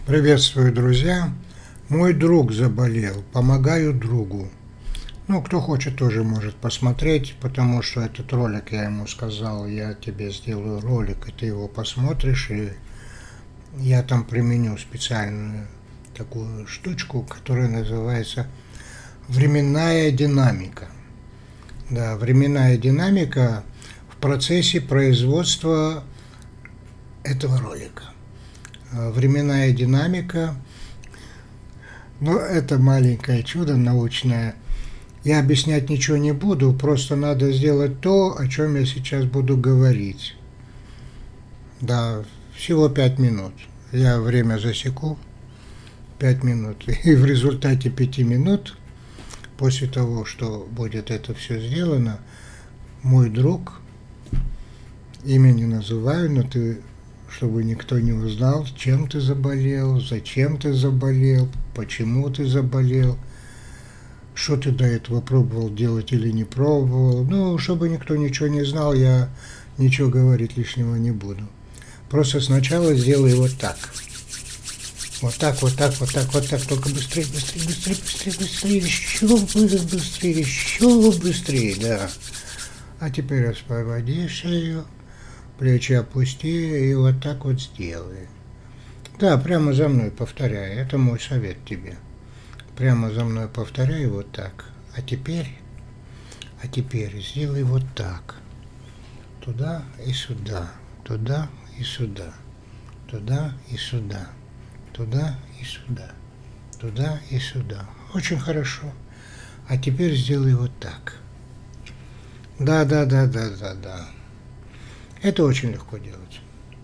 Приветствую, друзья! Мой друг заболел, помогаю другу. Ну, кто хочет, тоже может посмотреть, потому что этот ролик, я ему сказал, я тебе сделаю ролик, и ты его посмотришь, и я там применю специальную такую штучку, которая называется временная динамика. Да, временная динамика в процессе производства этого ролика. Временная динамика, но это маленькое чудо научное. Я объяснять ничего не буду, просто надо сделать то, о чем я сейчас буду говорить. Да, всего 5 минут. Я время засеку, 5 минут. И в результате 5 минут, после того, что будет это все сделано, мой друг, имя не называю, но ты, чтобы никто не узнал, чем ты заболел, зачем ты заболел, почему ты заболел, что ты до этого пробовал делать или не пробовал. Ну, чтобы никто ничего не знал, я ничего говорить лишнего не буду. Просто сначала сделай вот так. Вот так, вот так, вот так, вот так. Только быстрее, быстрее, быстрее, быстрее, быстрее, еще быстрее, да. А теперь освободи шею. Плечи опусти и вот так вот сделай. Да, прямо за мной повторяй. Это мой совет тебе. Прямо за мной повторяй вот так. А теперь сделай вот так. Туда и сюда. Туда и сюда. Туда и сюда. Туда и сюда. Туда и сюда. Очень хорошо. А теперь сделай вот так. Да, да, да, да, да, да. Это очень легко делать.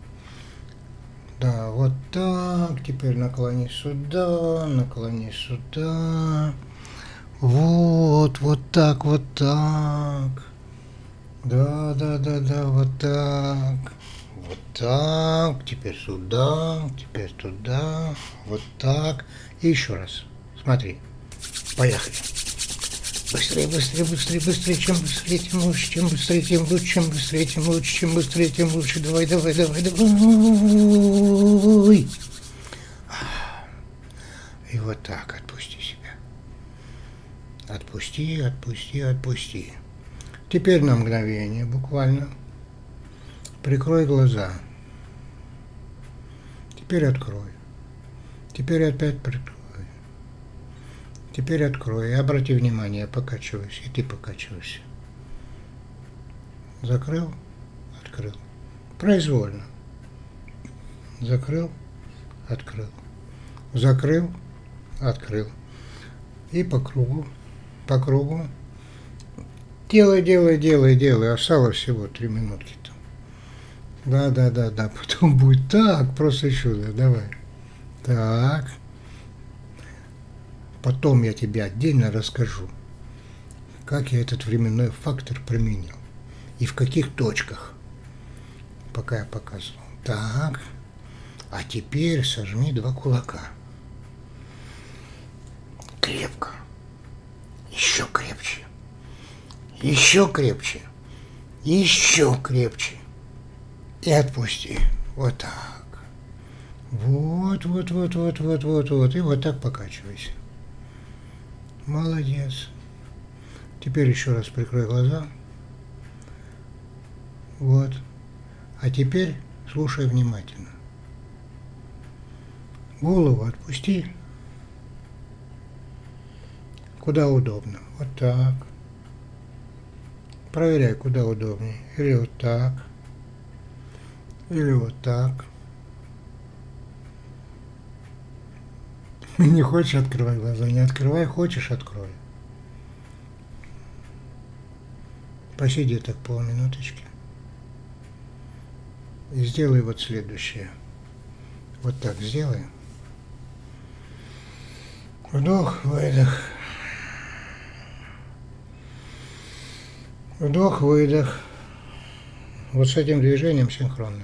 Да, вот так. Теперь наклони сюда, наклони сюда. Вот, вот так, вот так. Да, да, да, да, вот так. Вот так. Теперь сюда, теперь туда. Вот так. И еще раз. Смотри. Поехали. Быстрее, быстрее, быстрее, быстрее, чем быстрее, тем лучше, чем быстрее, тем лучше, чем быстрее, тем лучше, чем быстрее, тем лучше. Давай, давай, давай, давай. И вот так отпусти себя. Отпусти, отпусти, отпусти. Теперь на мгновение буквально. Прикрой глаза. Теперь открой. Теперь опять прикрой. Теперь открой и обрати внимание, я покачиваюсь, и ты покачивайся. Закрыл, открыл. Произвольно. Закрыл, открыл. Закрыл, открыл. И по кругу, по кругу. Делай, делай, делай, делай. Осталось всего 3 минутки-то. Да, да, да, да. Потом будет так, просто чудо. Давай. Так. Потом я тебе отдельно расскажу, как я этот временной фактор применил и в каких точках, пока я показывал. Так, а теперь сожми 2 кулака. Крепко. Еще крепче. Еще крепче. Еще крепче. И отпусти. Вот так. Вот, вот, вот, вот, вот, вот, вот. И вот так покачивайся. Молодец. Теперь еще раз прикрой глаза. Вот. А теперь слушай внимательно. Голову отпусти. Куда удобно. Вот так. Проверяй, куда удобнее. Или вот так. Или вот так. Не хочешь, открывай глаза, не открывай, хочешь, открой. Посиди так полминуточки. И сделай вот следующее. Вот так сделай. Вдох, выдох. Вдох, выдох. Вот с этим движением синхронно.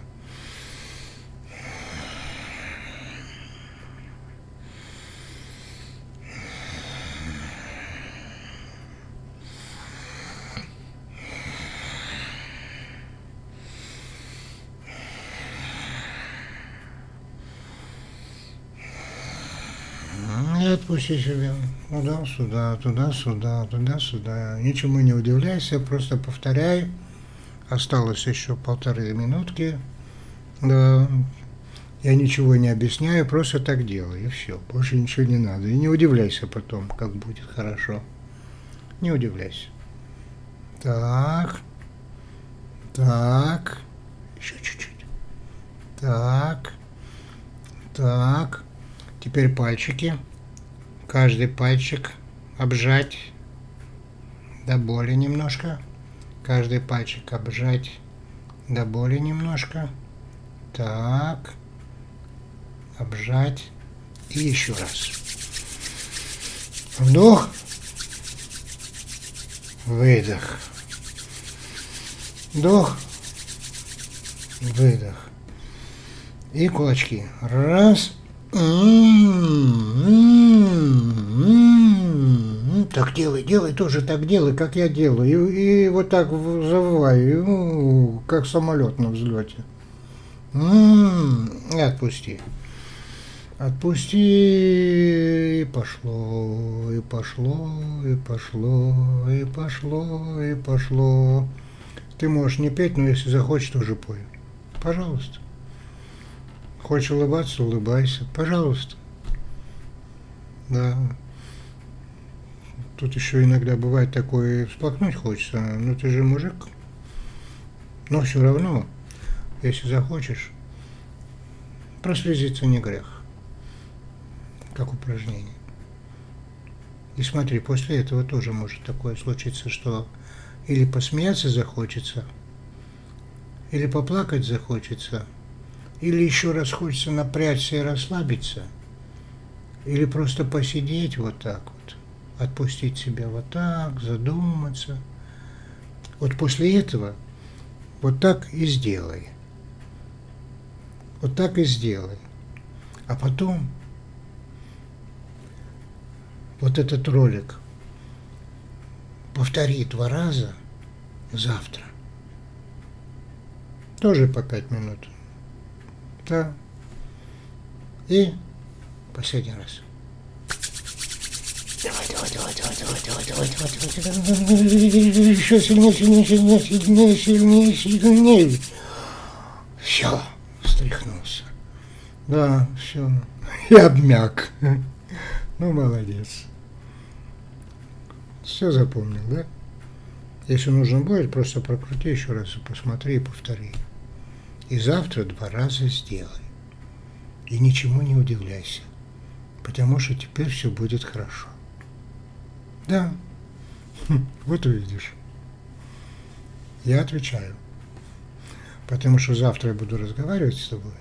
И отпусти себя. Туда-сюда, туда-сюда, туда-сюда. Ничему не удивляйся, просто повторяй. Осталось еще 1,5 минутки. Да. Я ничего не объясняю, просто так делай, и все. Больше ничего не надо. И не удивляйся потом, как будет хорошо. Не удивляйся. Так. Так. Еще чуть-чуть. Так. Так. Теперь пальчики. Каждый пальчик обжать до боли немножко. Каждый пальчик обжать до боли немножко. Так. Обжать. И еще раз. Вдох. Выдох. Вдох. Выдох. И кулачки. Раз. Так делай, делай, тоже так делай, как я делаю. И вот так завывай, как самолет на взлете. И отпусти. Отпусти, и пошло, и пошло, и пошло, и пошло, и пошло. Ты можешь не петь, но если захочешь, тоже пой. Пожалуйста. Хочешь улыбаться, улыбайся. Пожалуйста. Да. Тут еще иногда бывает такое, всплакнуть хочется. Но ты же мужик. Но все равно, если захочешь, прослезиться не грех. Как упражнение. И смотри, после этого тоже может такое случиться, что или посмеяться захочется, или поплакать захочется, или еще раз хочется напрячься и расслабиться, или просто посидеть вот так вот, отпустить себя вот так, задуматься. Вот после этого вот так и сделай. Вот так и сделай. А потом вот этот ролик повтори 2 раза завтра. Тоже по 5 минут. Да. И последний раз. Давай, давай, давай, давай, давай, давай, давай, давай, давай, давай. Еще сильнее, сильнее, сильнее, сильнее, сильнее, сильнее. Все, встряхнулся. Да, все. И обмяк. Ну, молодец. Все запомнил, да? Если нужно будет, просто прокрути еще раз и посмотри и повтори. И завтра 2 раза сделай. И ничему не удивляйся, потому что теперь все будет хорошо. Да, вот увидишь. Я отвечаю, потому что завтра я буду разговаривать с тобой.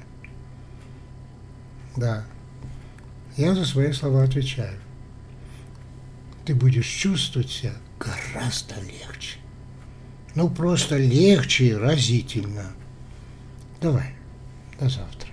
Да, я за свои слова отвечаю. Ты будешь чувствовать себя гораздо легче. Ну, просто легче и разительно. Давай, до завтра.